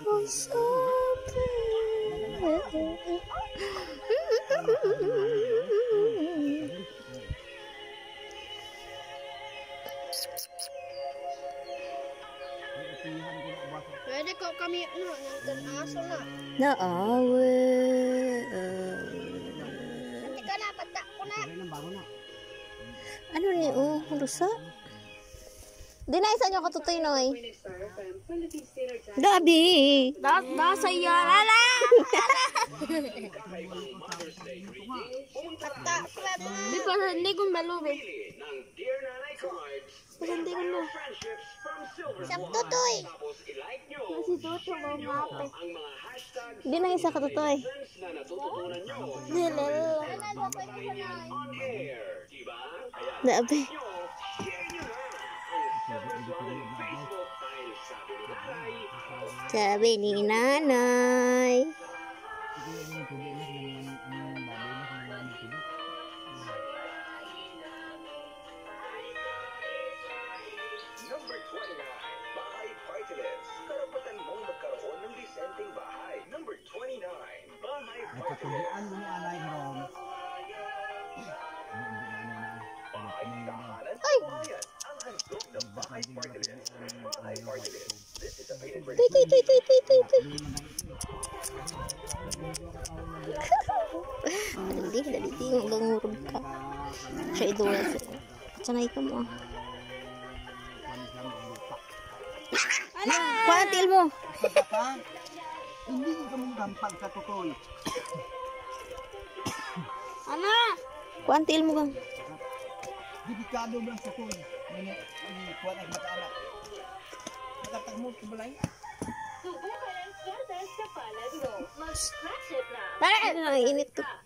Pwede ko kami nandun aso na. Naawe. Hindi ka na, bata ko na. Ano ni rusa? Di na isa nyo katutoy, Noy. Gabi. Nasa iyo. Lala! Bata ko na. Hindi ko malubi. Hindi ko malubi. Isang tutoy. Si Tuto mamape. Di na isa katutoy. Gabi. Sabi ni nanay. Number 29, Bahay Partilist. Karapatan mong magkaroon ng disenteng bahay. Number 29, Bahay Partilist. Bahay tahanan sa bayan. Ang handog ng Bahay Partilist. Bahay Partilist. This is a paid Tuy, tuy, tuy, tuy, tuy, tuy, tuy. Dali, magangurog ka. Siya idula siya. Sanay ka mo. Kuantil mo. Hindi ka mong gampang sa tutoy. Ana! Kuantil mo kang. Delikado mo lang sa tutoy. Kuwan ang mata-anak. Nakatag mo sa balay. Tara, init to.